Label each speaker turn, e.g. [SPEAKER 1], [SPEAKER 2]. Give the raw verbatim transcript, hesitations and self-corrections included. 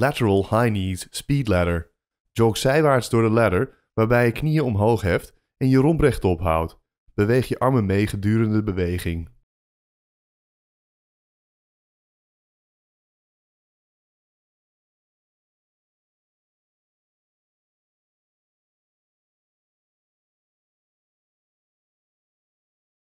[SPEAKER 1] Lateral high knees speed ladder. Jog zijwaarts door de ladder waarbij je knieën omhoog heft en je romp rechtop houdt. Beweeg je armen mee gedurende de beweging.